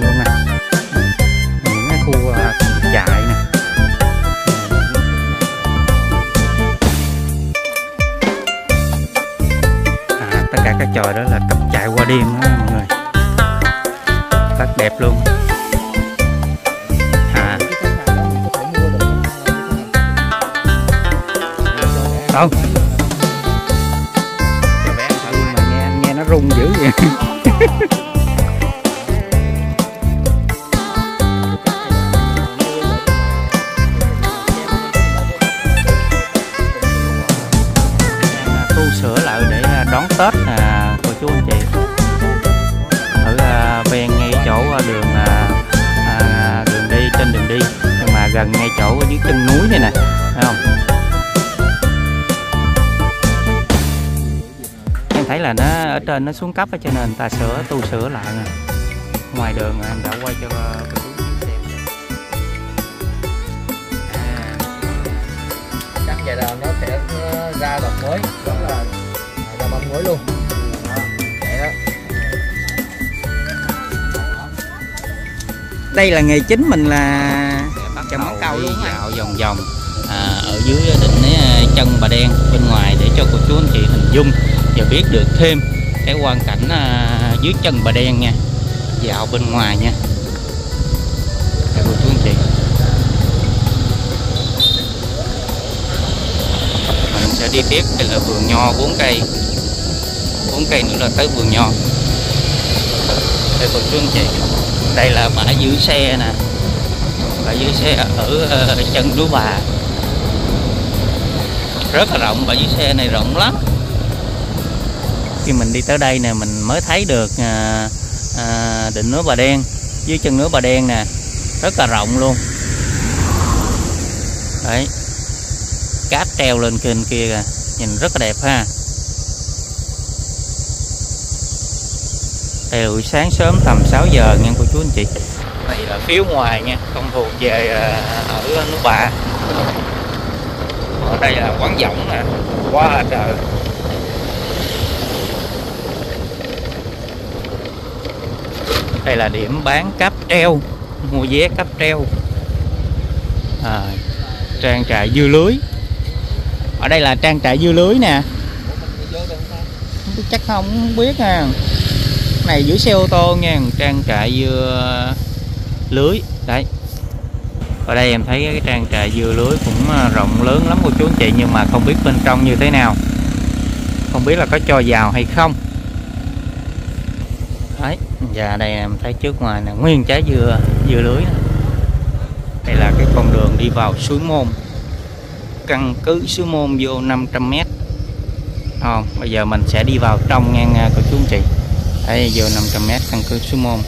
luôn nè, những cái khu trại nè. Tất cả các tròi đó là cắm trại qua đêm đó mọi người, rất đẹp luôn. Không mà nghe nó rung dữ vậy. Tu sửa lại để đón Tết cô chú anh chị, ở ven ngay chỗ đường đường đi, trên đường đi, nhưng mà gần ngay chỗ dưới chân núi này nè, thấy không? Em thấy là nó ở trên nó xuống cấp, cho nên người ta tu sửa lại nè. Ngoài đường em đã quay cho cô chú xem. Chắc vậy là nó sẽ ra đồng mới, đó là ra bông mới luôn. Vậy đó. Đây là nghề chính mình là trồng mắm câu luôn, dạo vòng vòng ở dưới đỉnh chân Bà Đen bên ngoài để cho cô chú anh chị hình dung và biết được thêm cái quang cảnh dưới chân Bà Đen nha, dạo bên ngoài nha. Đây cô chú anh chị, mình sẽ đi tiếp. Đây là vườn nho 4 cây nữa là tới vườn nho. Đây cô chú anh chị, đây là bãi giữ xe nè, bãi giữ xe ở chân núi Bà, rất là rộng. Bãi giữ xe này rộng lắm. Khi mình đi tới đây nè, mình mới thấy được đỉnh núi Bà Đen, dưới chân núi Bà Đen nè, rất là rộng luôn. Đấy, cáp treo lên kênh kia kìa, nhìn rất là đẹp ha. Đây là buổi sáng sớm tầm 6 giờ nha cô chú anh chị. Đây là phía ngoài nha, không thuộc về ở núi Bà. Ở đây là quán Giọng nè, quá là trời. Đây là điểm bán cáp treo, mua vé cáp treo, trang trại dưa lưới. Ở đây là trang trại dưa lưới nè, chắc không biết nha. Này giữ xe ô tô nha, trang trại dưa lưới đấy. Ở đây em thấy cái trang trại dưa lưới cũng rộng lớn lắm cô chú anh chị, nhưng mà không biết bên trong như thế nào, không biết là có cho vào hay không. Đấy, và đây em thấy trước ngoài là nguyên trái dưa lưới này. Đây là cái con đường đi vào Suối Môn, căn cứ Suối Môn vô 500m. Bây giờ mình sẽ đi vào trong nha cô chú anh chị. Đây vô 500m căn cứ Suối Môn.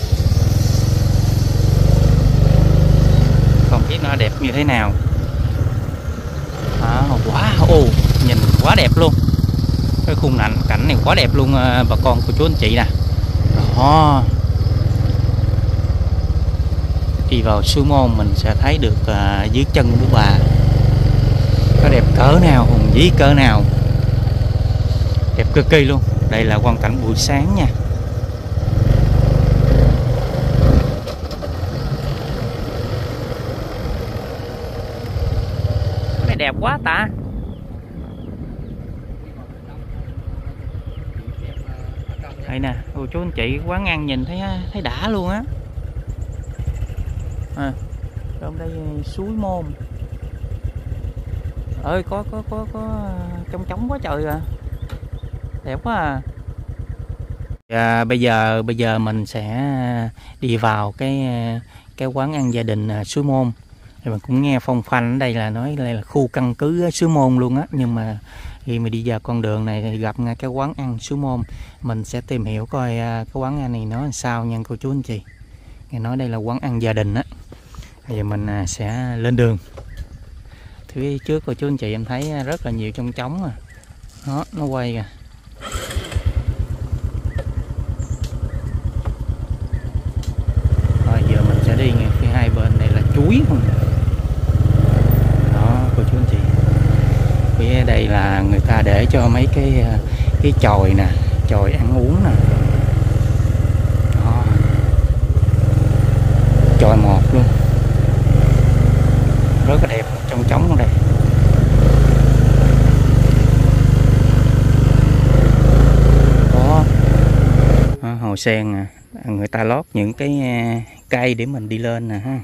Không biết nó đẹp như thế nào. Wow, nhìn quá đẹp luôn. Cái khung cảnh này quá đẹp luôn bà con cô chú anh chị nè. Đó. Đi vào Suối Môn mình sẽ thấy được dưới chân của bà có đẹp cỡ nào, hùng vĩ cỡ nào, đẹp cực kỳ luôn. Đây là quang cảnh buổi sáng nha. Cái đẹp quá ta. Đây nè cô chú anh chị, quán ăn nhìn thấy đã luôn á. Trong đây Suối Môn ơi, có trống quá trời à, đẹp quá à. Và bây giờ mình sẽ đi vào cái quán ăn gia đình Suối Môn. Thì mình cũng nghe phong phanh ở đây là nói đây là khu căn cứ Suối Môn luôn á, nhưng mà khi mà đi vào con đường này thì gặp ngay cái quán ăn Suối Môn, mình sẽ tìm hiểu coi cái quán ăn này nó làm sao nha cô chú anh chị. Nghe nói đây là quán ăn gia đình á. Bây giờ mình sẽ lên đường. Phía trước cô chú anh chị em thấy rất là nhiều trong trống à. Đó, nó quay kìa. Rồi giờ mình sẽ đi nghe phía hai bên này là chuối không. Đó cô chú anh chị. Phía đây là người ta để cho mấy cái chòi nè, chòi ăn uống nè. Đó. rất là đẹp, trong trống luôn đây. Có hồ sen nè, người ta lót những cái cây để mình đi lên nè ha.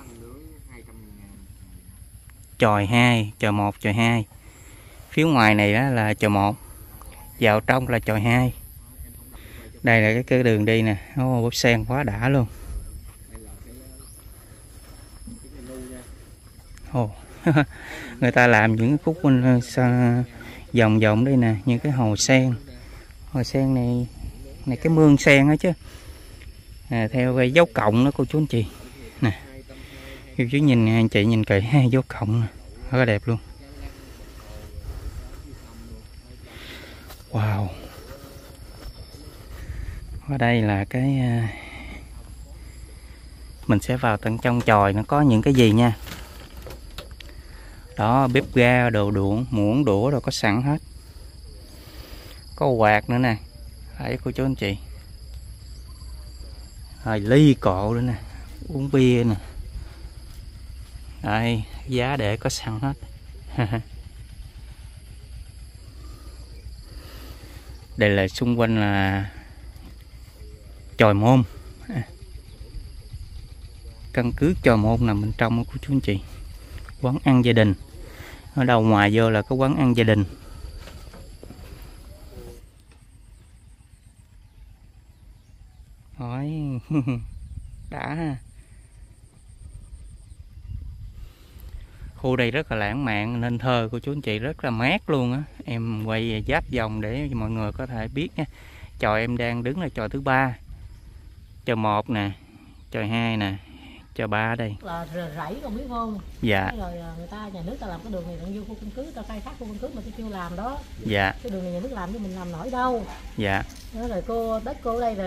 Chòi 2, chòi 1, chòi 2. Phía ngoài này đó là chòi 1, vào trong là chòi 2. Đây là cái đường đi nè, búp sen quá đã luôn. Người ta làm những khúc vòng vòng đây nè, những cái hồ sen. Hồ sen này cái mương sen đó chứ. Theo cái dấu cộng đó cô chú anh chị. Nè. Cô chú nhìn anh chị nhìn kỹ dấu cộng nè, rất là đẹp luôn. Wow. Ở đây là cái mình sẽ vào tận trong chòi, nó có những cái gì nha. Đó, bếp ga, đồ muỗng đũa rồi có sẵn hết. Có quạt nữa nè. Đấy cô chú anh chị. Rồi ly cộ nữa nè, uống bia nè. Đây, giá để có sẵn hết. Đây là xung quanh là chòi môn. Căn cứ chòi môn nằm bên trong của chú anh chị. Quán ăn gia đình. Ở đầu ngoài vô là có quán ăn gia đình. Hỏi đã ha. Khu đây rất là lãng mạn nên thơ của chú anh chị rất là mát luôn á. Em quay giáp vòng để mọi người có thể biết nha. Chòi em đang đứng là chòi thứ 3. Chòi 1 nè, chòi 2 nè, chòi 3 đây. Là rẫy còn biết không? Dạ. Rồi người ta nhà nước ta làm cái đường này tận vô khu căn cứ, ta khai thác khu căn cứ mà tôi chưa làm đó. Dạ. Cái đường này nhà nước làm chứ mình làm nổi đâu. Dạ. Đó rồi cô đất cô ở đây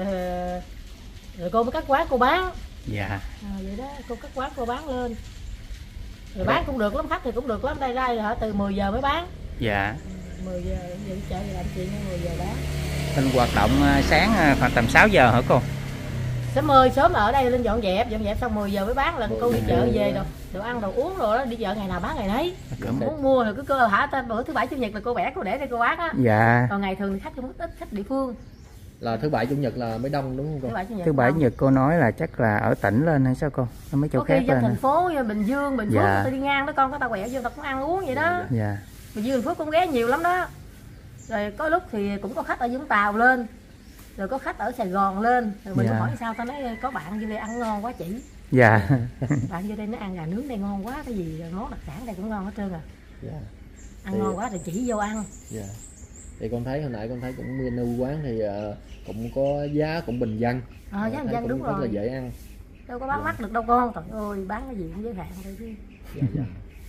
rồi cô mới cắt quán cô bán. Dạ. Vậy đó, cô cắt quán cô bán lên. Rồi bán cũng được lắm, khách thì cũng được lắm. Đây ra hả từ 10 giờ mới bán. Dạ. 10 giờ đi chợ làm chuyện 10 giờ bán. Mình hoạt động sáng khoảng tầm 6 giờ hả cô? Sớm ở đây lên dọn dẹp xong 10 giờ mới bán, là cô đi chợ về đồ ăn đồ uống rồi đó, đi chợ ngày nào bán ngày nấy. Muốn mua thì cứ cơ hả bữa thứ 7 chủ nhật là cô vẽ cô để đây cô bán á. Dạ. Còn ngày thường thì khách cũng ít, khách địa phương. Là thứ 7 chủ nhật là mới đông đúng không cô? Thứ 7 chủ nhật cô nói là chắc là ở tỉnh lên hay sao cô? Nó mấy chỗ có khác khi lên. thành phố như Bình Dương, Bình Phước dạ. ta đi ngang đó con, có tao quẹo vô tao cũng ăn uống vậy đó. Dạ. Bình Dương, Bình Phước cũng ghé nhiều lắm đó. Rồi có lúc thì cũng có khách ở Vũng Tàu lên. Rồi có khách ở Sài Gòn lên, rồi mình hỏi sao, tao nói có bạn vô đây ăn ngon quá chị. Dạ. Bạn vô đây nó ăn gà nướng đây ngon quá, cái gì món đặc sản đây cũng ngon hết trơn à. Dạ. Ăn thì... ngon quá rồi chỉ vô ăn. Dạ. Thì con thấy hồi nãy con thấy cũng menu quán thì cũng có giá cũng bình dân. Giá bình dân đúng rồi. Rất là dễ ăn. Đâu có bán mắc được đâu con, trời ơi bán cái gì cũng giới hạn thôi chứ. Dạ, dạ.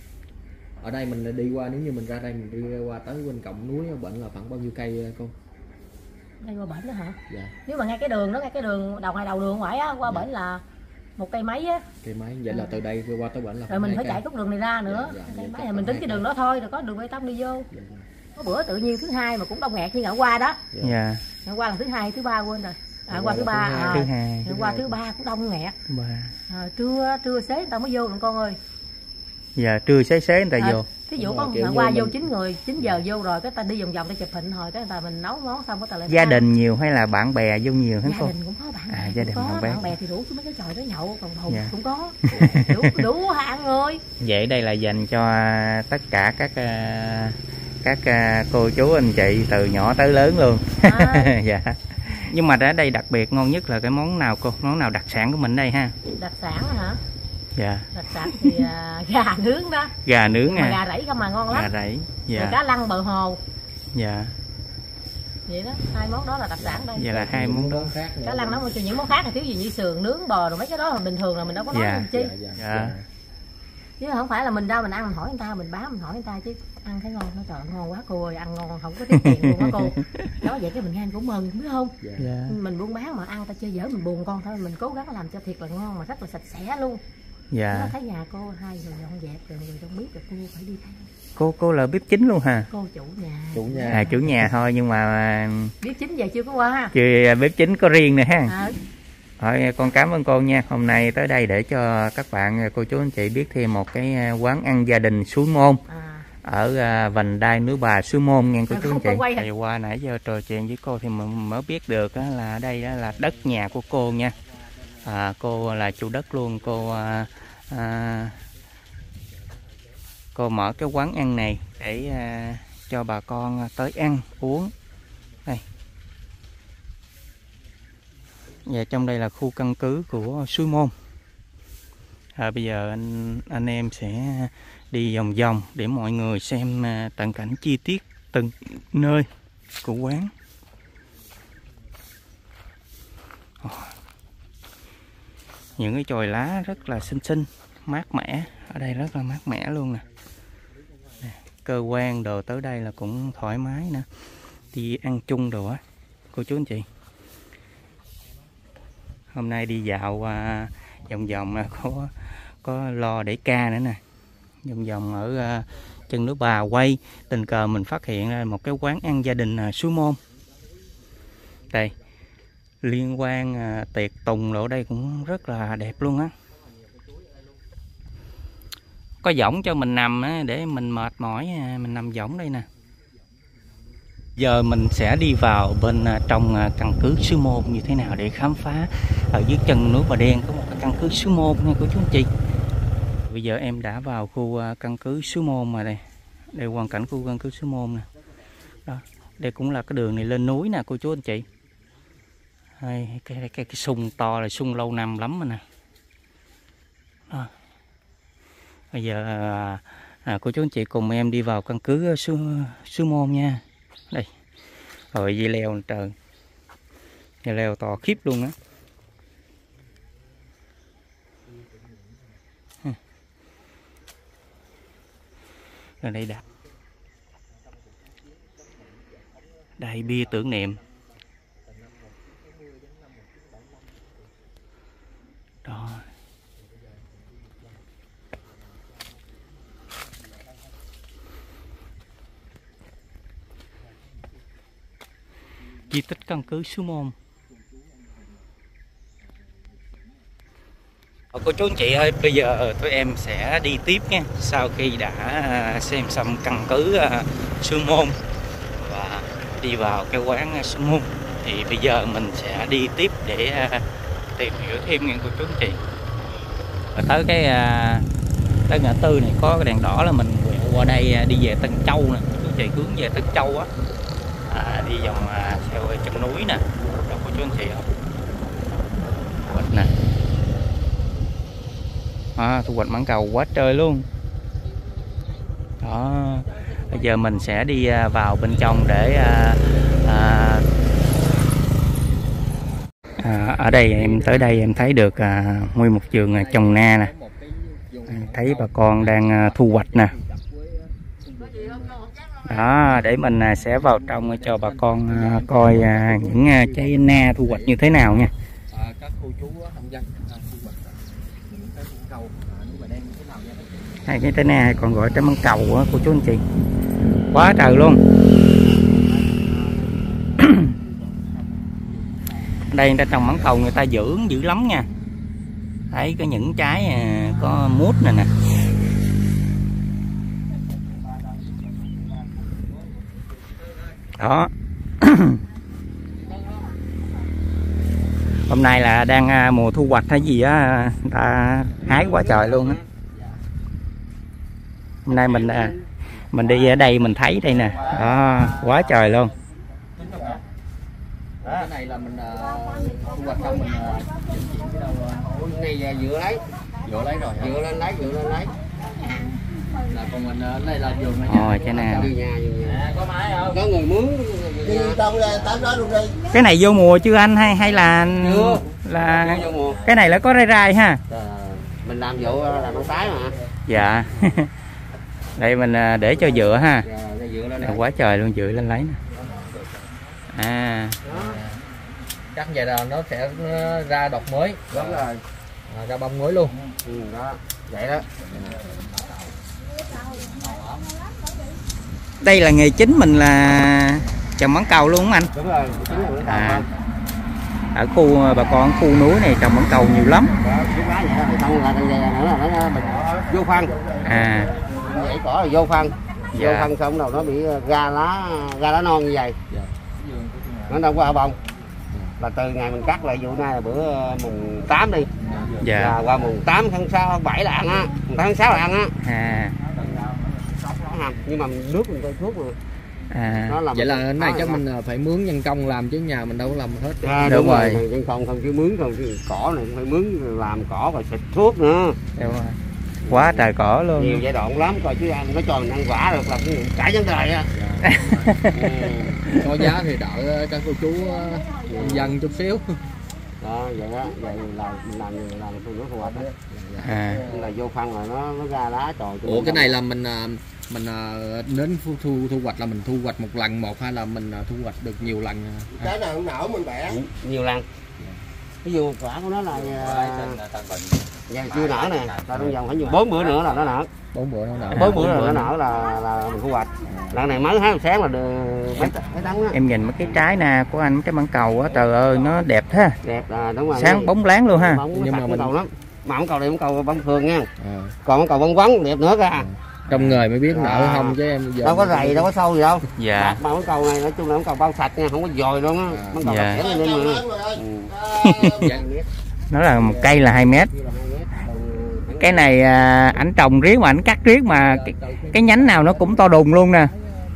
Ở đây mình đi qua, nếu như mình ra đây mình đi qua tới bên cổng núi Bệnh là khoảng bao nhiêu cây cô? Đây qua bển đó hả? Dạ. Nếu mà ngay cái đường đó, ngay cái đường đầu đường ngoài á, qua bển là 1 cây mấy á. Cây mấy, vậy là từ đây qua tới bển là rồi mình phải chạy khúc đường này ra nữa. Cây mấy là mình tính cái đường đó thôi, rồi có đường bê tông đi vô. Dạ. Có bữa tự nhiên thứ 2 mà cũng đông nghẹt như ngày hôm qua đó. Dạ. Ngày hôm qua là thứ 2, thứ 3 quên rồi. Qua thứ 3. Thứ 2. Ngày qua thứ 3 cũng đông nghẹt. Trưa xế người ta mới vô rồi con ơi. Dạ, trưa xế người ta vô. Ví dụ có ngày qua vô 9 người, 9 giờ vô rồi cái ta đi vòng vòng ta chụp hình hồi cái người ta mình nấu món xong cái ta lại gia đình nhiều hay là bạn bè vô nhiều hả cô? Gia đình cũng có, bạn bè gia đình cũng có, bạn bè thì rủ xuống mấy cái chòi đó nhậu, còn hùng cũng có. đủ ăn rồi. Vậy đây là dành cho tất cả các cô chú anh chị từ nhỏ tới lớn luôn. Dạ. Nhưng mà ở đây đặc biệt ngon nhất là cái món nào cô? Món nào đặc sản của mình đây ha? Đặc sản hả? Dạ. Đặc sản thì gà nướng đó. Gà nướng mà gà rẫy không mà ngon lắm. Gà rẫy. Dạ. Rồi cá lăng bờ hồ. Dạ. Vậy đó, 2 món đó là đặc sản đây. Vậy là 2 món đó khác. Cá lăng nấu cho những món khác là thiếu gì như sườn nướng bò rồi mấy cái đó là bình thường là mình đâu có nói làm chi. Dạ. Chứ không phải là mình ra mình ăn mình hỏi người ta, mình bán mình hỏi người ta chứ ăn thấy ngon nó trời ngon quá cô ơi, ăn ngon không có tiết kiệm luôn á cô. Đó vậy cái mình nghe cũng mừng biết không? Dạ. Mình buôn bán mà ăn ta chơi dở mình buồn con thôi, mình cố gắng làm cho thiệt là ngon mà rất là sạch sẽ luôn. Dạ. Nó thấy nhà cô 2 người dọn dẹp rồi người không biết được cô phải đi theo. Cô là bếp chính luôn hả? Cô chủ nhà. Chủ nhà thôi nhưng mà bếp chính giờ chưa có qua ha. Chưa bếp chính có riêng nè ha. Thôi con cảm ơn cô nha. Hôm nay tới đây để cho các bạn cô chú anh chị biết thêm một cái quán ăn gia đình Suối Môn ở vành đai núi Bà Suối Môn nha cô chú anh chị. Thì qua nãy giờ trò chuyện với cô thì mình mới biết được là đây là đất nhà của cô nha. Cô là chủ đất luôn. Cô mở cái quán ăn này để cho bà con tới ăn uống. Đây. Và trong đây là khu căn cứ của Suối Môn. Bây giờ anh em sẽ đi vòng vòng để mọi người xem tận cảnh chi tiết từng nơi của quán. Những cái chồi lá rất là xinh xinh, mát mẻ. Ở đây rất là mát mẻ luôn nè. Cơ quan đồ tới đây là cũng thoải mái nè. Đi ăn chung đồ á cô chú anh chị. Hôm nay đi dạo vòng vòng có lò để ca nữa nè. Vòng vòng ở chân núi Bà quay, tình cờ mình phát hiện ra một cái quán ăn gia đình Suối Môn. Đây, liên quan tiệc tùng ở đây cũng rất là đẹp luôn á. Có võng cho mình nằm để mình mệt mỏi mình nằm võng đây nè. Giờ mình sẽ đi vào bên trong căn cứ Suối Môn như thế nào để khám phá. Ở dưới chân núi Bà Đen có một cái căn cứ Suối Môn nha cô chú anh chị. Bây giờ em đã vào khu căn cứ Suối Môn rồi đây. Đây hoàn cảnh khu căn cứ Suối Môn nè. Đó, đây cũng là cái đường này lên núi nè cô chú anh chị. Cái sung to là sung lâu năm lắm rồi nè. Đó. Bây giờ cô chú anh chị cùng em đi vào căn cứ Suối Môn nha. Đây. Rồi dây leo trời. Dây leo to khiếp luôn á. Rồi đây đặt. Đây bia tưởng niệm. Đó. Di tích căn cứ Suối Môn. Cô chú anh chị ơi, bây giờ tụi em sẽ đi tiếp nha. Sau khi đã xem xong căn cứ Suối Môn và đi vào cái quán Suối Môn thì bây giờ mình sẽ đi tiếp để tìm hiểu thêm nha cô chú anh chị. Và tới tới ngã tư này có cái đèn đỏ là mình quẹo qua đây đi về Tân Châu nè, cô chú anh chị hướng về Tân Châu á. Đi vòng theo chân núi nè, đó cô chú anh chị không? Thu hoạch nè, thu hoạch mãng cầu quá trời luôn. Đó, bây giờ mình sẽ đi vào bên trong để ở đây em tới đây em thấy được nguyên một vườn trồng na nè, thấy bà con đang thu hoạch nè. Đó, để mình sẽ vào trong cho bà con coi những trái na thu hoạch như thế nào nha. Các cô chú nông dân thu hoạch những cái mãng cầu núi Bà Đen như thế nào nha. Hai cái trái na còn gọi trái mãng cầu á cô chú anh chị. Quá trời luôn. Đây người ta trồng mãng cầu người ta dưỡng dữ lắm nha. Thấy có những trái có mút này nè. Đó. Hôm nay là đang mùa thu hoạch hay gì á, ta hái quá trời luôn á. Hôm nay mình đi ở đây mình thấy đây nè, đó quá trời luôn. Cái này là mình thu hoạch xong mình này vừa lấy rồi, vừa lên lấy. Là còn mình đây là vườn này. Cái này có máy không? Có người mướn. Đi đâu ra tới đó luôn đi. Cái này vô mùa chưa anh hay là là cái này là có rai ha? Mình làm vụ làm con tái mà. Dạ. Đây mình để cho dựa ha. Dựa lên quá trời luôn, dựa lên lấy nè. Chắc vậy là nó sẽ ra đọt mới. Đúng rồi. Ra bông mới luôn. Đó. Vậy đó. Đây là nghề chính mình là trồng mãng cầu luôn không anh? Đúng rồi, chính là mãng cầu. ở khu bà con khu núi này trồng mãng cầu nhiều lắm. Vô phân. À. Vậy cỏ là vô phân. Dạ. Vô phân xong đầu nó bị ra lá non như vậy. Dạ. Nó đâu có bông. Là từ ngày mình cắt lại vụ nay là bữa mùng 8 đi. Dạ. Là qua mùng 8 tháng 6 tháng 7 là ăn á, mùng 8 tháng 6 là ăn á. À. Nhưng mà nước mình cây thuốc mà. À. Vậy là cái này chắc mình phải mướn nhân công làm chứ nhà mình đâu có làm hết. À, đúng rồi. Nhân công không chứ mướn không chứ cỏ này cũng phải mướn làm cỏ và xịt thuốc nữa. Đúng rồi. Quá trời cỏ luôn. Nhiều giai đoạn lắm coi chứ ăn nó cho mình ăn quả được là cả vấn đề á. Có giá thì đỡ các cô chú dân chút xíu. Đó vậy đó, vậy là mình làm tôi nước thu hoạch đó. À. Là vô phân là nó ra lá trời. Ủa cái này là mình đến thu hoạch là mình thu hoạch một lần một hay là mình thu hoạch được nhiều lần? Cái nào cũng nở mình bẻ nhiều lần. Ví dụ quả của nó là giờ chưa nở nè, ta trong vòng phải nhiều 4 bữa nữa là nó nở. 4 bữa nó nở. 4 bữa nữa nó nở là mình thu hoạch. Lần này mới hái sáng là mấy tấn á. Em nhìn mấy cái trái nè của anh, cái mãng cầu á, trời ơi nó đẹp thế. Đẹp đúng rồi. Sáng bóng láng luôn ha. Nhưng mà cầu lắm. Mà mãng cầu này mãng cầu bông thường nha. Còn mãng cầu bông vắng đẹp nữa kìa. Trong người mới biết nở không chứ em giờ đâu có rầy đâu có sâu gì đâu. Dạ. Mà mãng cầu này nói chung là mãng cầu bao sạch nha, không có dồi luôn á. Mãng cầu dạ. lên mà. Nó là một cây là 2 mét. Cái này ảnh trồng riết mà ảnh cắt riết mà cái nhánh nào nó cũng to đùng luôn nè.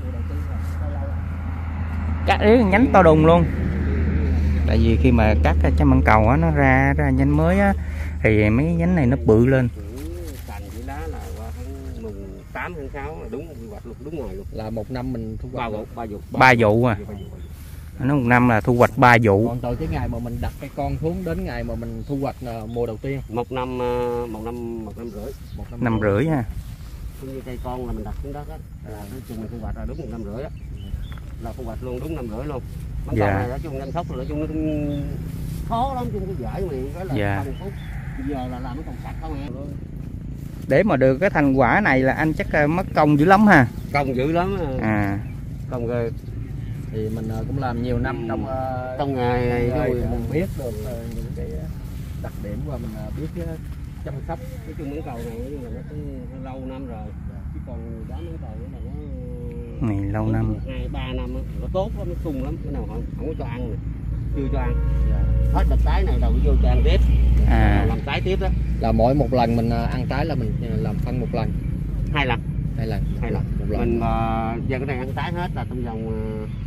Cắt riết nhánh to đùng luôn. Tại vì khi mà cắt cái mãng cầu á, nó ra nhánh mới á, thì mấy nhánh này nó bự lên. Cành chỉ lá là qua tháng mùng 8 tháng 6 là đúng đúng ngày luôn. Là một năm mình thu hoạch 3 vụ à. Nó một năm là thu hoạch 3 vụ. Còn từ cái ngày mà mình đặt cái con xuống đến ngày mà mình thu hoạch mùa đầu tiên một năm rưỡi. 1 năm rưỡi ha. Cũng như cây con là mình đặt xuống đất á, là nói chung mình thu hoạch là đúng 1 năm rưỡi á. Là thu hoạch luôn đúng 1 năm rưỡi luôn. Mãng cầu này nói chung chăm sóc nói chung nó khó lắm, chung cái dễ mà cái là dạ. phút. Bây giờ là làm nó còn sạch không em. Để mà được cái thành quả này là anh chắc mất công dữ lắm ha. Công dữ lắm. À. Công ghê. Thì mình cũng làm nhiều năm trong nghề này mình biết được những cái đặc điểm và mình biết chăm sóc cái chung mãng cầu này nhưng mà nó cũng lâu năm rồi, chứ còn đá mãng cầu nữa là nó này lâu năm 2-3 năm nó tốt lắm, nó sung lắm, cái nào không có cho ăn này. Chưa cho ăn hết đợt tái này đầu vô cho ăn tiếp. Làm tái tiếp đó là mỗi một lần mình ăn tái là mình làm phân một lần 2 lần một lần. Mình giờ cái này ăn tái hết là trong vòng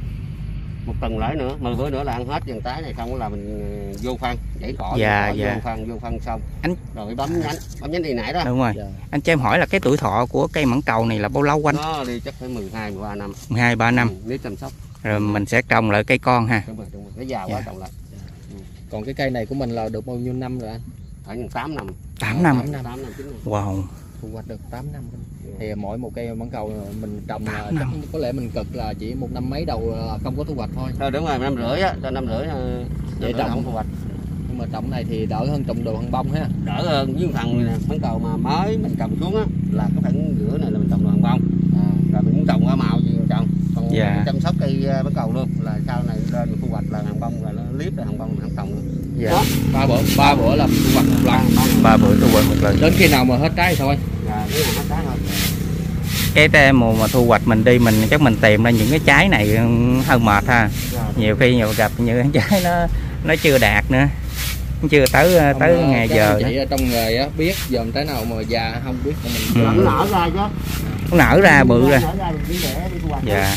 1 tuần lễ nữa 10 bữa nữa là ăn hết dần tái này xong là mình vô phân dãy cỏ. Dạ. vô phân xong anh rồi bấm nhánh đi nãy đó. Đúng rồi. Dạ. Anh cho em hỏi là cái tuổi thọ của cây mãng cầu này là bao lâu anh? Nó đi chắc phải 12-13 năm. 12-13 năm. Nếu chăm sóc rồi mình sẽ trồng lại cây con ha. Đúng rồi. Cái già quá trồng lại. Còn cái cây này của mình là được bao nhiêu năm rồi anh? Khoảng 8 năm. 8 năm. 9 năm. Wow. Thu hoạch được 8 năm. Thì mỗi một cây mãng cầu mình trồng chắc có lẽ mình cực là chỉ 1 năm mấy đầu không có thu hoạch thôi. Đúng rồi, 1 năm rưỡi á, cho 1 năm rưỡi vậy trồng không thu hoạch. Nhưng mà trồng này thì đỡ hơn trồng đồ hàng bông ha. Đỡ hơn với thằng này nè, mãng cầu mà mới mình trồng xuống á là cái khoảng giữa này là mình trồng đồ hàng bông. Rồi mình cũng trồng hoa màu gì trồng. Còn chăm sóc cây mãng cầu luôn là sau này lên mình thu hoạch là hàng bông là nó liếp là hàng bông mình không trồng nữa. Dạ. Đó, 3 bữa là thu hoạch một lần. 3 bữa thu hoạch một lần. Đến khi nào mà hết trái thì thôi. Cái nào hết trái thôi. Cái mùa mà thu hoạch mình đi mình chắc mình tìm ra những cái trái này hơi mệt ha. Nhiều khi gặp những cái trái nó chưa đạt nữa, chưa tới ngày giờ chị trong nghề á biết dòm trái nào mà già không biết của mình. Nó nở ra chứ. Nó nở ra bự ra. Dạ.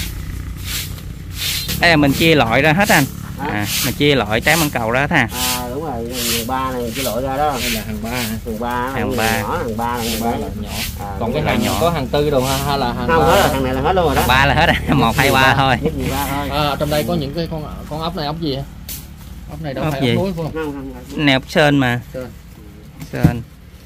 Đây là mình chia loại ra hết anh. Mình chia loại trái mãng cầu ra hết ha. Đúng rồi, hàng 3 này chia loại ra đó. Đây là hàng 3 hả? Hàng 3 nhỏ, hàng 3 là nhỏ. Còn cái hàng nhỏ có hàng 4 đồ hay là hàng không, hết hàng này là hết luôn rồi đó. 3 là hết rồi, 1, 2, 3 thôi. Trong đây có những cái con ốc này ốc gì hả? Ốc này đâu ốc phải gì? ốc muối phải không? Này ốc sên mà. Sên.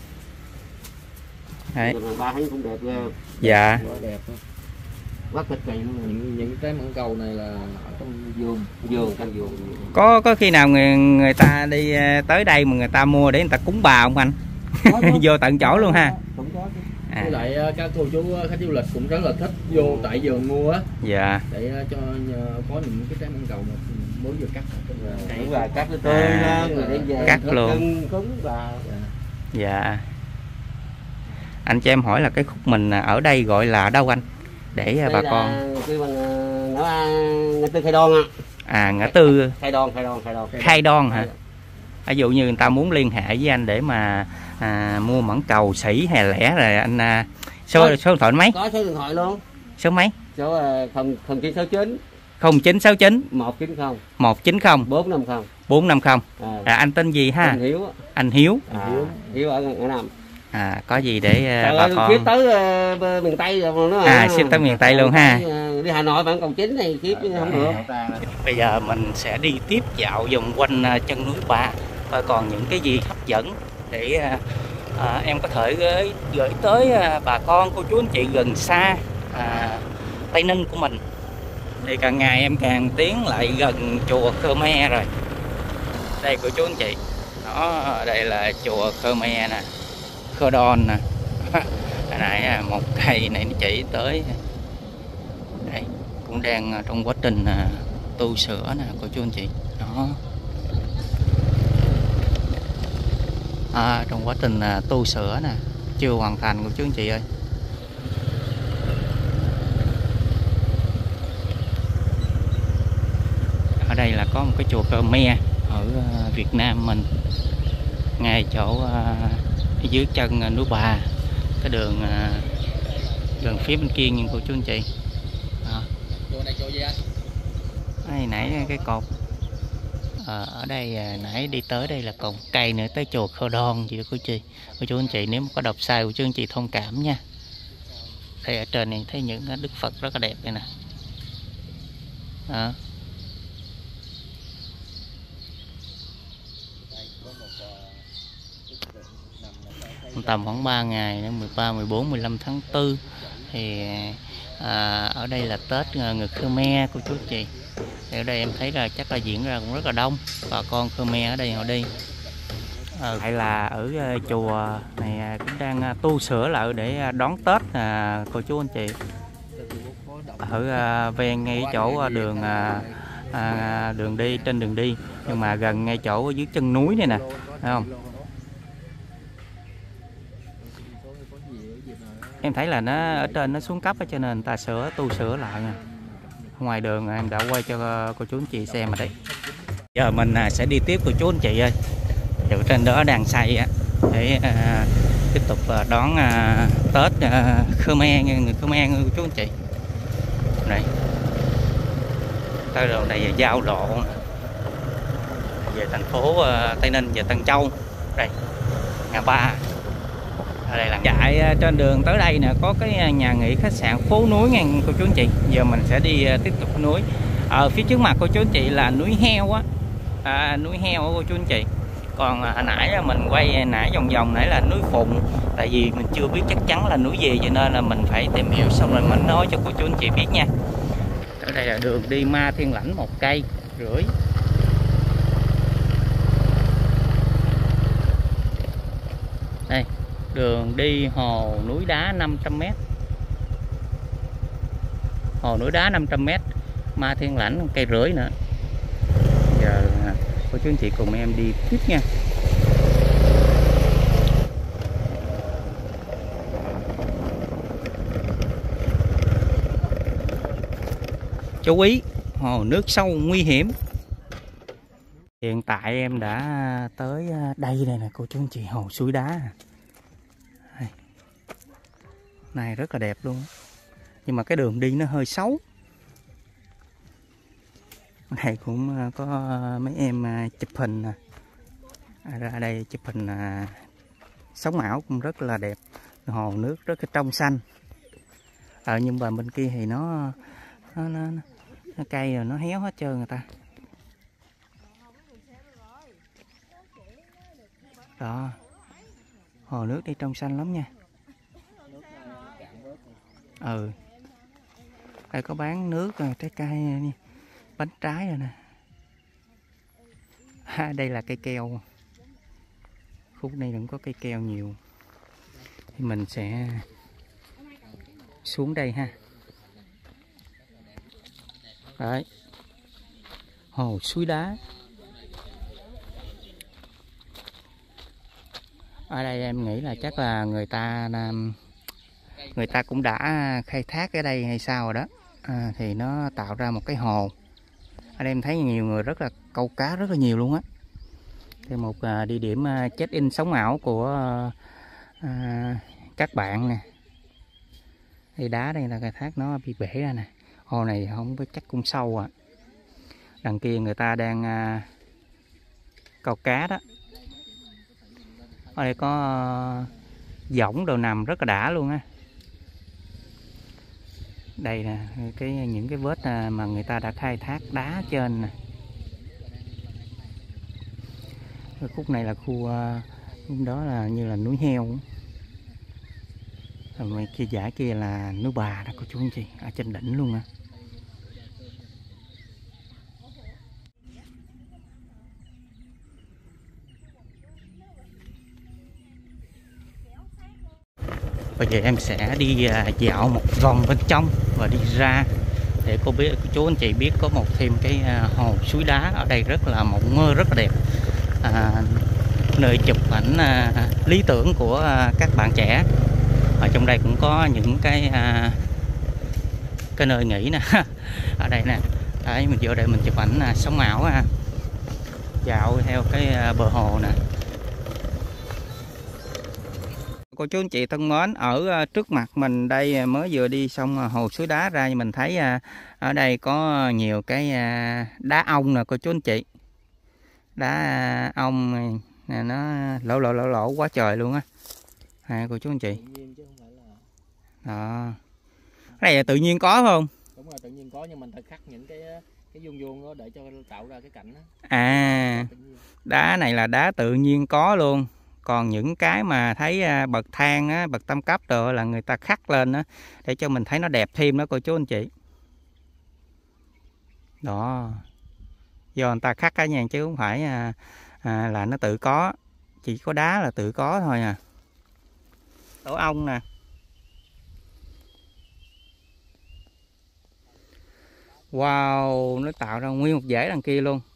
Đấy. Ba thấy cũng đẹp ghê. Dạ. Đẹp. Quá cực kỳ luôn. Những trái mãng cầu này là ở trong vườn. Có khi nào người ta đi tới đây mà người ta mua để người ta cúng bà không anh? Vô tận chỗ luôn ha. Cũng có chứ. Với lại các cô chú khách du lịch cũng rất là thích vô tại vườn mua á. Dạ. Để cho có những cái trái mãng cầu mà mới vừa cắt đúng rồi, cắt nó tươi lên rồi đem về cắt luôn cúng vào. Dạ. Anh cho em hỏi là cái khúc mình ở đây gọi là đâu anh, để đây bà con kêu bằng ngã tư Khai Đoan á. Ngã tư Khai Đoan hả? Ví dụ như người ta muốn liên hệ với anh để mà mua mãng cầu sỉ hè lẻ rồi anh số điện thoại mấy? Có số điện thoại luôn. Số mấy? Số 0969 0969 190 190 450 450. Anh tên gì ha? Anh Hiếu. Anh Hiếu. Hiếu ở Ngã Năm. Có gì để bà con ship tới miền Tây rồi nó ship tới miền Tây luôn ha. Đi Hà Nội bạn cầu chính này ship không được. Bây giờ mình sẽ đi tiếp dạo vòng quanh chân núi Ba coi còn những cái gì hấp dẫn để em có thể gửi tới bà con cô chú anh chị gần xa Tây Ninh của mình. Thì càng ngày em càng tiến lại gần chùa Khmer rồi. Đây cô chú anh chị, đó, đây là chùa Khmer nè, Khơ Đon nè. Hồi nãy một cây này nó chỉ tới đây, cũng đang trong quá trình tu sửa nè cô chú anh chị. Đó, trong quá trình tu sửa nè, chưa hoàn thành cô chú anh chị ơi. Ở đây là có một cái chùa Khmer ở Việt Nam mình, ngay chỗ dưới chân núi Bà, cái đường gần phía bên kia nhưng cô chú anh chị. Chùa này chùa gì anh? Đây, nãy cái cột ở đây nãy đi tới đây là còn cây nữa tới chùa Khơ Đon chị cô chú anh chị. Nếu mà có đọc sai cô chú anh chị thông cảm nha. Đây ở trên này thấy những đức Phật rất là đẹp đây nè. Đó. Tầm khoảng 3 ngày nữa, 13, 14, 15 tháng 4 thì ở đây là Tết người Khmer cô chú anh chị. Thì ở đây em thấy là chắc là diễn ra cũng rất là đông bà con Khmer ở đây họ đi. Hay là ở chùa này cũng đang tu sửa lại để đón Tết cô chú anh chị. Ở ven ngay chỗ đường đường đi, trên đường đi, nhưng mà gần ngay chỗ dưới chân núi này nè, thấy không? Em thấy là nó ở trên nó xuống cấp cho nên người ta tu sửa lại nha. Ngoài đường em đã quay cho cô chú anh chị xem ở đây. Giờ mình sẽ đi tiếp cô chú anh chị ơi. Ở trên đó đang xây để tiếp tục đón Tết Khmer, người Khmer cô chú anh chị. Đây, tới rồi, đây là giao lộ về thành phố Tây Ninh, về Tân Châu. Đây, Ngã Ba. Ở đây là chạy trên đường tới đây nè, có cái nhà nghỉ khách sạn Phố Núi nha cô chú anh chị. Giờ mình sẽ đi tiếp tục núi. Ở phía trước mặt cô chú anh chị là núi Heo á, núi Heo cô chú anh chị. Còn hồi nãy mình quay nãy vòng nãy là núi Phụng, tại vì mình chưa biết chắc chắn là núi gì cho nên là mình phải tìm hiểu xong rồi mình nói cho cô chú anh chị biết nha. Ở đây là đường đi Ma Thiên Lãnh 1,5 cây. Đây, đường đi hồ núi đá 500m. Hồ núi đá 500m, Ma Thiên Lãnh 1,5 cây nữa. Giờ cô chú anh chị cùng em đi tiếp nha. Chú ý, hồ nước sâu nguy hiểm. Hiện tại em đã tới đây nè cô chú anh chị, hồ suối đá đây. Này rất là đẹp luôn, nhưng mà cái đường đi nó hơi xấu. Này cũng có mấy em chụp hình nè, ra đây chụp hình sống ảo cũng rất là đẹp. Hồ nước rất là trong xanh. Nhưng mà bên kia thì nó cây rồi nó héo hết trơn người ta. Đó, hồ nước đi trong xanh lắm nha. Đây có bán nước trái cây bánh trái rồi nè. Đây là cây keo. Khúc này cũng có cây keo nhiều. Thì mình sẽ xuống đây ha. Đấy, hồ suối đá. Ở đây em nghĩ là chắc là người ta cũng đã khai thác ở đây hay sao rồi đó, thì nó tạo ra một cái hồ. Ở đây em thấy nhiều người rất là câu cá rất là nhiều luôn á. Đây một địa điểm check-in sống ảo của các bạn nè. Đây đá đây là khai thác nó bị bể ra nè. Hồ này không biết chắc cũng sâu à. Đằng kia người ta đang câu cá đó. Ở đây có võng đồ nằm rất là đã luôn á. Đây nè những cái vết mà người ta đã khai thác đá trên nè. Cái khúc này là khu đó là như là núi heo. Rồi kia dãy kia là núi Bà đó cô chú anh chị, ở trên đỉnh luôn á. Bây giờ em sẽ đi dạo một vòng bên trong và đi ra để cô chú anh chị biết có thêm cái hồ suối đá ở đây rất là mộng mơ, rất là đẹp, nơi chụp ảnh lý tưởng của các bạn trẻ. Ở trong đây cũng có những cái nơi nghỉ nè. Ở đây nè, đấy, mình vô đây mình chụp ảnh sống ảo, dạo theo cái bờ hồ nè. Cô chú anh chị thân mến, ở trước mặt mình đây mới vừa đi xong hồ suối đá ra, mình thấy ở đây có nhiều cái đá ong nè cô chú anh chị. Đá ong nè, nó lỗ quá trời luôn á. Cô chú anh chị. Đó. Cái này là tự nhiên có không? Đúng rồi, tự nhiên có, nhưng mình phải khắc những cái vuông đó để cho tạo ra cái cảnh đó. Đá này là đá tự nhiên có luôn. Còn những cái mà thấy bậc thang á, bậc tam cấp rồi là người ta khắc lên đó để cho mình thấy nó đẹp thêm đó cô chú anh chị. Đó. Do người ta khắc á nha, chứ không phải là nó tự có. Chỉ có đá là tự có thôi à. Tổ ong nè. Wow, nó tạo ra nguyên một dãy đằng kia luôn.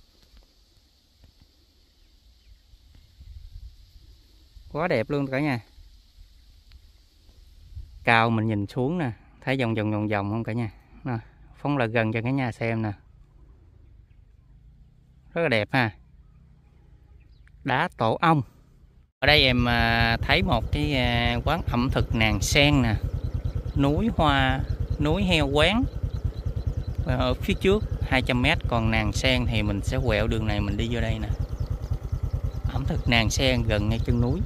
Quá đẹp luôn cả nhà. Cao mình nhìn xuống nè, thấy vòng không cả nhà. Nè, phóng lại gần cho cả nhà xem nè. Rất là đẹp ha. Đá tổ ong. Ở đây em thấy một cái quán ẩm thực nàng sen nè. Núi heo quán. Ở phía trước 200 m, còn nàng sen thì mình sẽ quẹo đường này mình đi vô đây nè. Ẩm thực nàng sen gần ngay chân núi.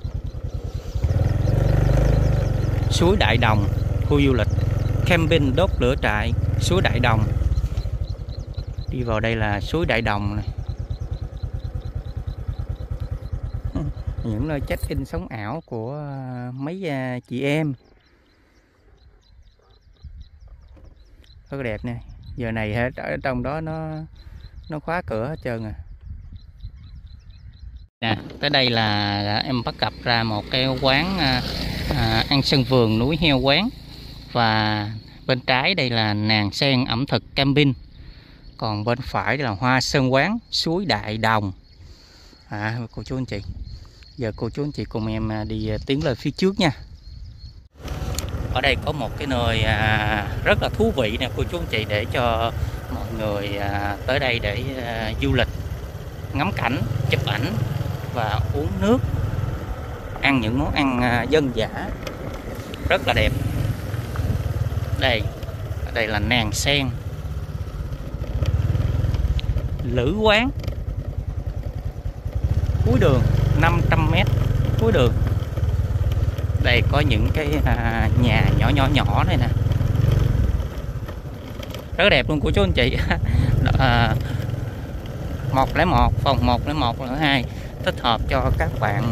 Suối Đại Đồng, khu du lịch camping đốt lửa trại, suối Đại Đồng. Đi vào đây là suối Đại Đồng này. Những nơi check-in sống ảo của mấy chị em. Rất đẹp nè. Giờ này ở trong đó nó khóa cửa hết trơn à. Nè, tới đây là em bắt gặp ra một cái quán ăn sân vườn núi heo quán. Và bên trái đây là nàng sen ẩm thực camping. Còn bên phải là hoa sơn quán suối Đại Đồng. Cô chú anh chị, giờ cô chú anh chị cùng em đi tiến lên phía trước nha. Ở đây có một cái nơi rất là thú vị nè cô chú anh chị, để cho mọi người tới đây để du lịch, ngắm cảnh, chụp ảnh và uống nước, ăn những món ăn dân dã rất là đẹp. Đây là nàng sen Lữ quán, cuối đường 500 m cuối đường. Đây có những cái nhà nhỏ này nè, rất đẹp luôn của chú anh chị. 101 phòng 101 là 2, thích hợp cho các bạn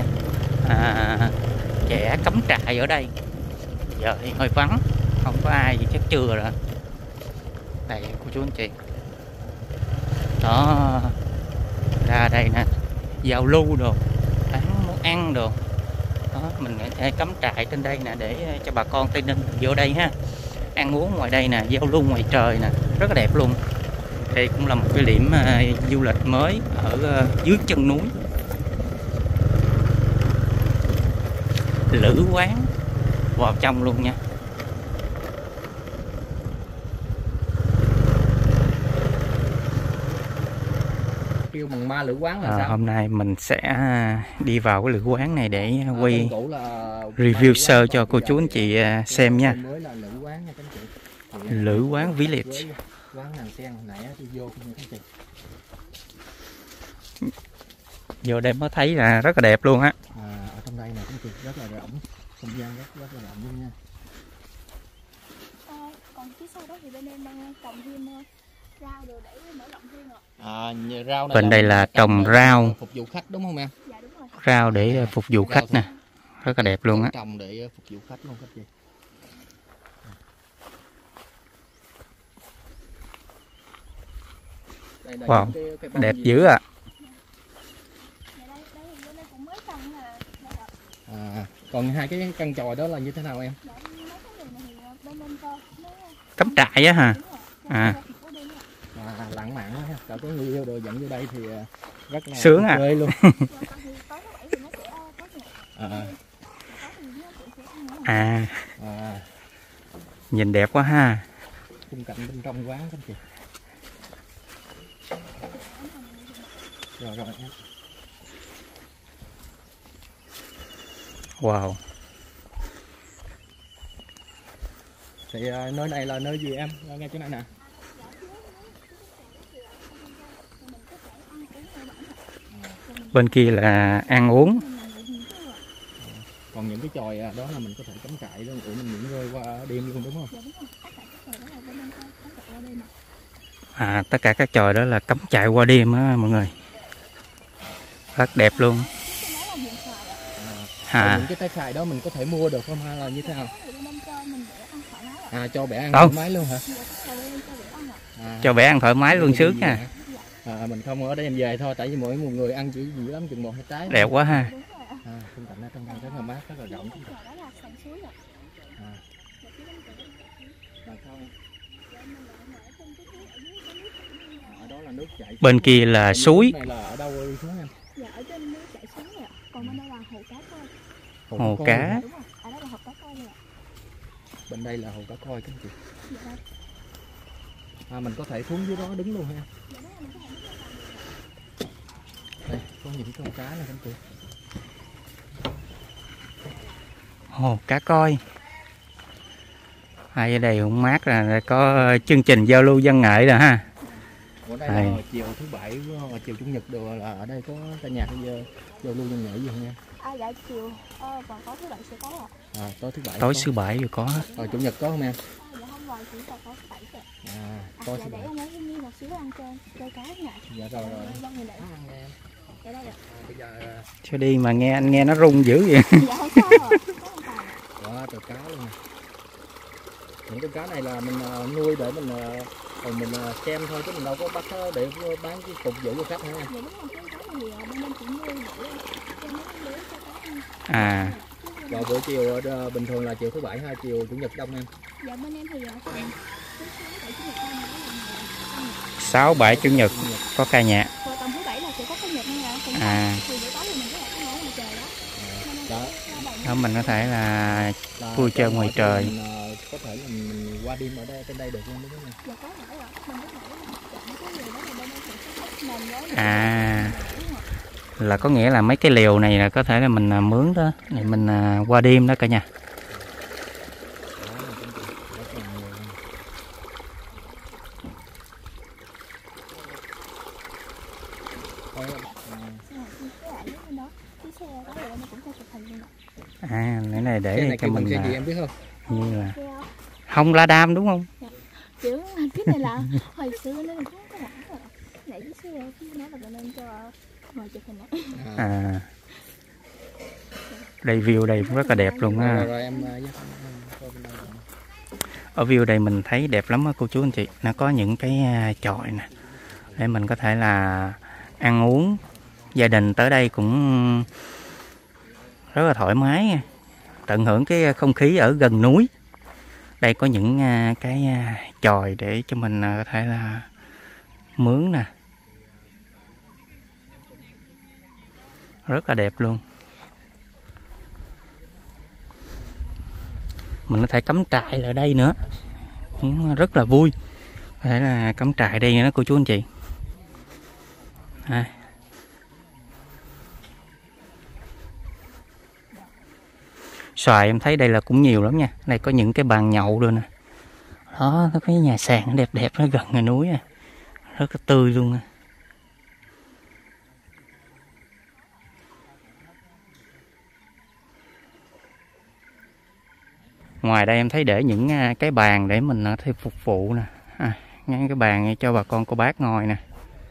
trẻ cắm trại ở đây. Giờ thì hơi vắng, không có ai gì, chắc trưa rồi. Đây cô chú anh chị, đó, ra đây nè, giao lưu đồ, bán món ăn đồ đó. Mình có thể cắm trại trên đây nè, để cho bà con Tây Ninh vô đây ha, ăn uống ngoài đây nè, giao lưu ngoài trời nè, rất là đẹp luôn. Đây cũng là một cái điểm du lịch mới ở dưới chân núi. Lữ quán, vào trong luôn nha. Kêu bằng ma lữ quán là sao? Hôm nay mình sẽ đi vào cái lữ quán này để quay review sơ cho cô chú anh chị xem nha. Lữ quán Village. Quán nàng sen nãy đi vô các chị. Vô đây mới thấy là rất là đẹp luôn á. Ở trong đây này cũng chị rất là rộng, không gian rất là rộng luôn nha. Còn phía sau đó thì bên em đang trồng thêm rau đồ để mở rộng thêm ạ. Rau này bên đây là trồng rau phục vụ khách đúng không em? Dạ đúng rồi. Rau để phục vụ khách nè, rất là đẹp luôn á. Trồng để phục vụ khách luôn các chị. Wow, đẹp dữ ạ. Còn hai cái căn chòi đó là như thế nào em? Cắm trại á hả? Lãng mạn ha, cả có người yêu đồ dẫn vô đây thì rất là sướng à. Luôn. Nhìn đẹp quá ha. Khung cảnh bên trong quán các chị. Rồi em. Wow. Thì nơi này là nơi gì em? Ngay chỗ này nè. Bên kia là ăn uống. Còn những cái chòi đó là mình có thể cắm trại luôn, mình nghỉ ngơi qua đêm luôn đúng không? Tất cả các chòi đó là cắm trại qua đêm á mọi người. Rất đẹp luôn. Những cái trái xoài đó mình có thể mua được không hay là như thế nào? Cho bẻ ăn thoải mái luôn hả? Cho bẻ ăn thoải mái luôn, sướng nha. Mình không ở đây em về thôi, tại vì mỗi một người ăn chỉ nhiều lắm chừng 1-2 trái. Đẹp quá ha. Khung cảnh ở trong đây rất là mát, rất là rộng. Bên kia là suối. Này là ở đâu đi xuống em? Dạ ở trên núi chảy xuống nè, còn bên đây là hồ cá coi. Hồ cá. Đúng rồi, ở đó là hồ cá coi nè. Bên đây là hồ cá coi các chị. Dạ. Mình có thể xuống dưới đó đứng luôn ha. Đây có những con cá này các chị. Hồ cá coi. Ở đây cũng mát, là có chương trình giao lưu văn nghệ rồi ha. Ở đây là chiều thứ bảy, chiều chủ nhật đồ là ở đây có ca nhạc giao lưu văn nghệ gì không em? Dạ chiều, còn có thứ bảy sẽ có ạ. Tối thứ bảy rồi có. Chủ nhật có không em? Dạ không, rồi chỉ có thứ bảy kìa. Tối Dạ thứ để bảy. em lấy thêm một xíu ăn chơi cá nha. Dạ rồi. Vâng người để. Dạ đây ạ. Bây giờ Cho đi mà nghe anh nghe nó rung dữ vậy. Dạ không sao rồi. có từ cá luôn. Những cái cá này là mình nuôi để mình xem thôi chứ mình đâu có bắt để bán cái phục vụ cho khách hả? Dạ đúng rồi, cái cá này bên em chỉ nuôi để cho nó lưới cho cá ăn. Rồi buổi chiều bình thường là chiều thứ bảy hay chiều chủ nhật đông em? Dạ bên em thì tầm thứ 6, 7, chủ nhật có ca nhạc. rồi tầm thứ bảy là sẽ có cái nhật nha. Thì buổi tối thì mình có thể có ngồi ngoài trời đó. Đó mình có thể là vui chơi ngoài trời. Có thể là mình qua đêm ở đây trên đây được không đúng không? Dạ có thể rồi. Mình có thể chọn cái gì đó thì bên em sẽ nền đó. Là có nghĩa là mấy cái lều này là có thể là mình mướn đó, này mình qua đêm đó cả nhà. Cái này để cho mình gì em biết không? Như là hông la đam đúng không? Kiểu cái này là hồi xưa nó là cái lạ rồi. Để cái xưa cái nó là bên em cho ngồi chụp hình đó. Đây view đây cũng rất là đẹp luôn ha. Ở view đây mình thấy đẹp lắm á cô chú anh chị. Nó có những cái chòi nè để mình có thể là ăn uống. Gia đình tới đây cũng rất là thoải mái, tận hưởng cái không khí ở gần núi. Đây có những cái chòi để cho mình có thể là mướn nè, rất là đẹp luôn. Mình có thể cắm trại ở đây nữa, cũng rất là vui. Có thể là cắm trại đây nữa cô chú anh chị. Xoài em thấy đây là cũng nhiều lắm nha. Đây có những cái bàn nhậu luôn nè. Đó, có cái nhà sàn đẹp đẹp nó gần ngay núi à. Rất là tươi luôn. Ngoài đây em thấy để những cái bàn để mình có thể phục vụ nè. Ngay cái bàn cho bà con cô bác ngồi nè.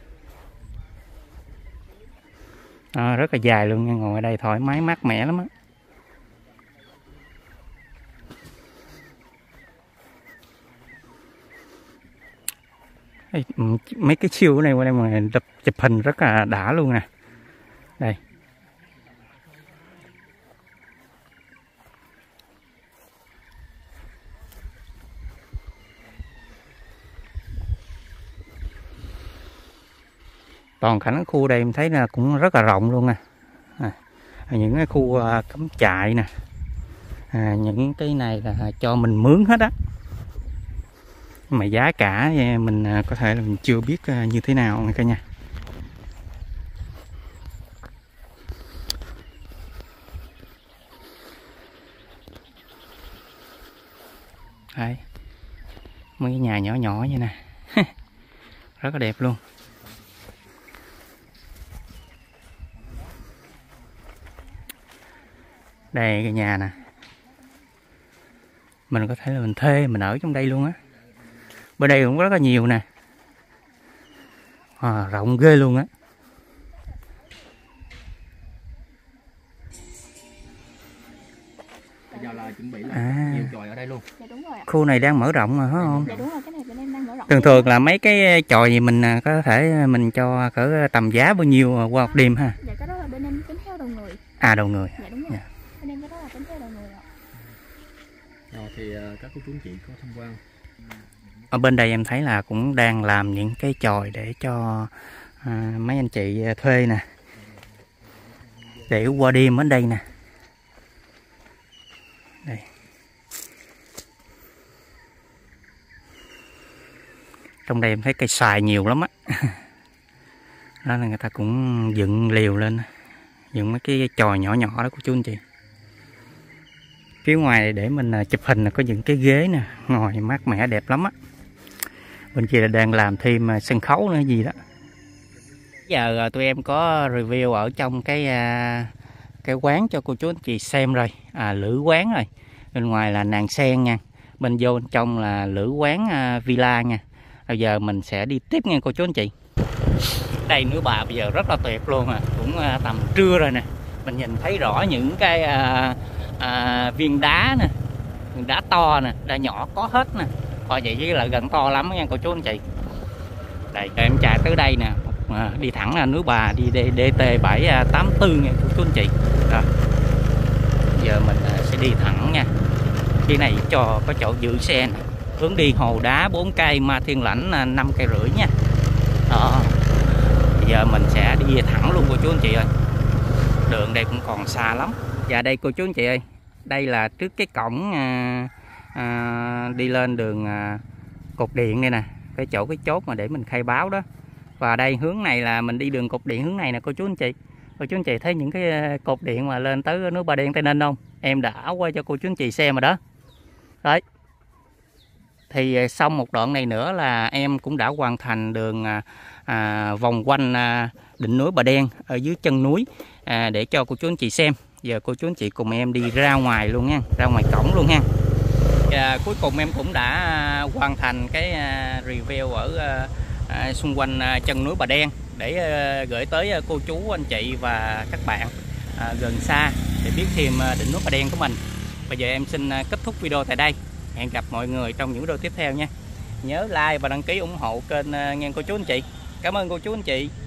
Rất là dài luôn nha, ngồi ở đây thoải mái mát mẻ lắm á. Mấy cái chiêu này qua đây mà chụp hình rất là đã luôn nè. Đây. Toàn cảnh khu đây em thấy là cũng rất là rộng luôn nè. Những cái khu cắm trại nè. Những cái này là cho mình mướn hết á. Mà giá cả mình có thể là mình chưa biết như thế nào nha cả nhà. Đây. Mấy cái nhà nhỏ nhỏ vậy nè. Rất là đẹp luôn. Đây cái nhà nè. Mình có thể là mình thuê, mình ở trong đây luôn á. Bên đây cũng rất là nhiều nè. Rộng ghê luôn á. Bây giờ là chuẩn bị là nhiều chòi ở đây luôn. Dạ đúng rồi ạ. Khu này đang mở rộng rồi phải không? Dạ đúng rồi, cái này bên em đang mở rộng. Thường thường là mấy cái chòi gì mình có thể mình cho cỡ tầm giá bao nhiêu qua một đêm ha? Dạ cái đó là bên em tính theo đầu người. Đầu người. Dạ đúng rồi. Dạ. Bên em cái đó là tính theo đầu người ạ. Rồi thì các cô chú anh chị có tham quan. Ở bên đây em thấy là cũng đang làm những cái chòi để cho mấy anh chị thuê nè. Để qua đêm ở đây nè. Đây. Trong đây em thấy cây xoài nhiều lắm á. Đó là người ta cũng dựng liều lên. Dựng mấy cái chòi nhỏ nhỏ đó của chú anh chị. Phía ngoài để mình chụp hình là có những cái ghế nè, ngồi mát mẻ đẹp lắm á. Bên kia là đang làm thêm sân khấu nữa gì đó. Giờ tụi em có review ở trong cái quán cho cô chú anh chị xem rồi. Lữ quán rồi. Bên ngoài là nàng sen nha. Bên vô bên trong là lữ quán villa nha. Bây giờ mình sẽ đi tiếp nha cô chú anh chị. Đây núi Bà bây giờ rất là tuyệt luôn cũng tầm trưa rồi nè. Mình nhìn thấy rõ những cái viên đá nè, viên đá to nè, đá nhỏ có hết nè. Vậy chứ là gần to lắm nha cô chú anh chị. Đây em chạy tới đây nè, đi thẳng là núi Bà, đi DT 784 nha cô chú anh chị. Rồi. Giờ mình sẽ đi thẳng nha. Khi này có chỗ giữ xe nè. Hướng đi Hồ Đá 4 cây, Ma Thiên Lãnh 5,5 cây nha. Đó. Bây giờ mình sẽ đi thẳng luôn cô chú anh chị ơi. Đường đây cũng còn xa lắm. Dạ đây cô chú anh chị ơi. Đây là trước cái cổng đi lên đường cột điện đây nè. Cái chốt mà để mình khai báo đó. Và đây hướng này là mình đi đường cột điện hướng này nè cô chú anh chị. Cô chú anh chị thấy những cái cột điện mà lên tới núi Bà Đen Tây Ninh không? Em đã quay cho cô chú anh chị xem rồi đó. Đấy. Thì xong một đoạn này nữa là em cũng đã hoàn thành đường vòng quanh đỉnh núi Bà Đen ở dưới chân núi để cho cô chú anh chị xem. Giờ cô chú anh chị cùng em đi ra ngoài luôn nha, ra ngoài cổng luôn nha. Và cuối cùng em cũng đã hoàn thành cái review ở xung quanh chân núi Bà Đen để gửi tới cô chú anh chị và các bạn gần xa để biết thêm đỉnh núi Bà Đen của mình. Bây giờ em xin kết thúc video tại đây. Hẹn gặp mọi người trong những video tiếp theo nha. Nhớ like và đăng ký ủng hộ kênh nghe cô chú anh chị. Cảm ơn cô chú anh chị.